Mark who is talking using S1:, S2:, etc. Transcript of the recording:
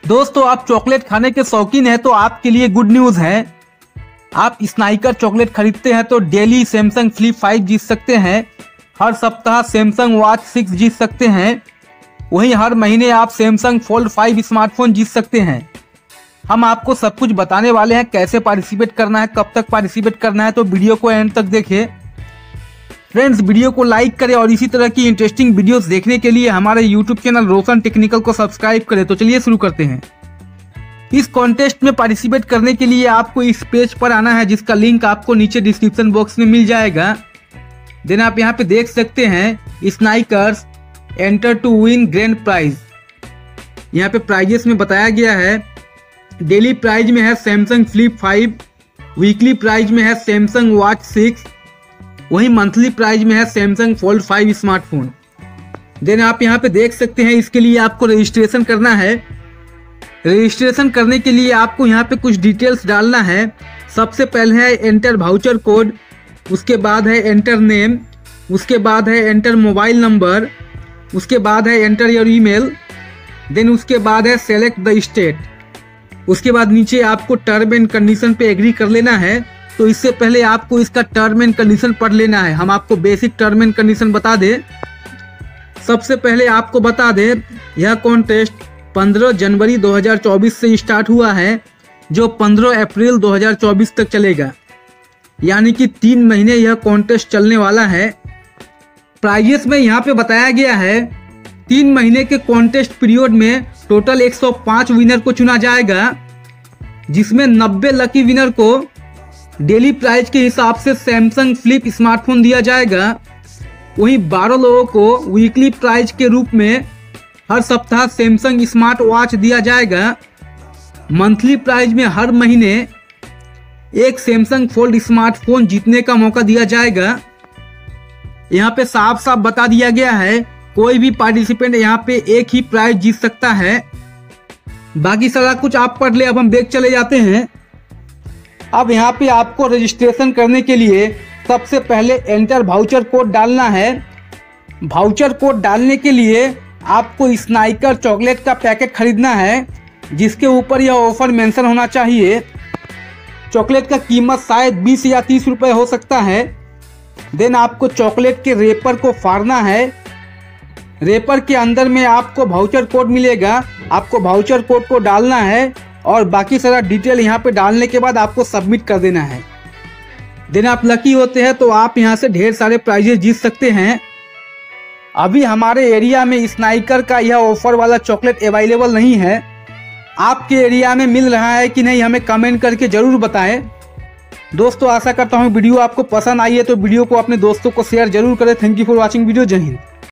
S1: दोस्तों आप चॉकलेट खाने के शौकीन हैं तो आपके लिए गुड न्यूज है। आप स्नाइकर चॉकलेट खरीदते हैं तो डेली सैमसंग फ्लिप 5 जीत सकते हैं। हर सप्ताह सैमसंग वॉच 6 जीत सकते हैं। वहीं हर महीने आप सैमसंग फोल्ड 5 स्मार्टफोन जीत सकते हैं। हम आपको सब कुछ बताने वाले हैं, कैसे पार्टिसिपेट करना है, कब तक पार्टिसिपेट करना है, तो वीडियो को एंड तक देखें। फ्रेंड्स, वीडियो को लाइक करें और इसी तरह की इंटरेस्टिंग वीडियोस देखने के लिए हमारे यूट्यूब चैनल रोशन टेक्निकल को सब्सक्राइब करें। तो चलिए शुरू करते हैं। इस कॉन्टेस्ट में पार्टिसिपेट करने के लिए आपको इस पेज पर आना है, जिसका लिंक आपको नीचे डिस्क्रिप्शन बॉक्स में मिल जाएगा। देन आप यहाँ पे देख सकते हैं Snickers enter to win grand prize. यहाँ पे प्राइजेस में बताया गया है, डेली प्राइज में है सैमसंग फ्लिप 5, वीकली प्राइज में है सैमसंग वॉच 6, वहीं मंथली प्राइज में है सैमसंग फोल्ड 5 स्मार्टफोन। देन आप यहाँ पे देख सकते हैं, इसके लिए आपको रजिस्ट्रेशन करना है। रजिस्ट्रेशन करने के लिए आपको यहाँ पे कुछ डिटेल्स डालना है। सबसे पहले है एंटर वाउचर कोड, उसके बाद है एंटर नेम, उसके बाद है एंटर मोबाइल नंबर, उसके बाद है एंटर योर ईमेल, देन उसके बाद है सेलेक्ट द स्टेट। उसके बाद नीचे आपको टर्म एंड कंडीशन पे एग्री कर लेना है। तो इससे पहले आपको इसका टर्म एंड कंडीशन पढ़ लेना है। हम आपको बेसिक टर्म एंड कंडीशन बता दें। सबसे पहले आपको बता दें, यह कॉन्टेस्ट 15 जनवरी 2024 से स्टार्ट हुआ है, जो 15 अप्रैल 2024 तक चलेगा। यानी कि 3 महीने यह कॉन्टेस्ट चलने वाला है। प्राइजेस में यहाँ पे बताया गया है, 3 महीने के कॉन्टेस्ट पीरियड में टोटल 105 विनर को चुना जाएगा, जिसमें 90 लकी विनर को डेली प्राइज के हिसाब से सैमसंग फ्लिप स्मार्टफोन दिया जाएगा। वहीं 12 लोगों को वीकली प्राइज के रूप में हर सप्ताह सैमसंग स्मार्ट वॉच दिया जाएगा। मंथली प्राइज में हर महीने एक सैमसंग फोल्ड स्मार्टफोन जीतने का मौका दिया जाएगा। यहाँ पे साफ साफ बता दिया गया है, कोई भी पार्टिसिपेंट यहाँ पे एक ही प्राइज जीत सकता है। बाकी सारा कुछ आप पढ़ ले। अब हम बैक चले जाते हैं। अब यहाँ पे आपको रजिस्ट्रेशन करने के लिए सबसे पहले एंटर वाउचर कोड डालना है। वाउचर कोड डालने के लिए आपको स्नाइकर चॉकलेट का पैकेट खरीदना है, जिसके ऊपर यह ऑफर मेंशन होना चाहिए। चॉकलेट का कीमत शायद 20 या 30 रुपए हो सकता है। देन आपको चॉकलेट के रेपर को फाड़ना है। रेपर के अंदर में आपको वाउचर कोड मिलेगा। आपको वाउचर कोड को डालना है और बाकी सारा डिटेल यहाँ पे डालने के बाद आपको सबमिट कर देना है। देन आप लकी होते हैं तो आप यहाँ से ढेर सारे प्राइजेस जीत सकते हैं। अभी हमारे एरिया में स्नाइकर का यह ऑफर वाला चॉकलेट अवेलेबल नहीं है। आपके एरिया में मिल रहा है कि नहीं, हमें कमेंट करके ज़रूर बताएं। दोस्तों आशा करता हूँ वीडियो आपको पसंद आई है, तो वीडियो को अपने दोस्तों को शेयर जरूर करें। Thank you for watching video. जय हिंद।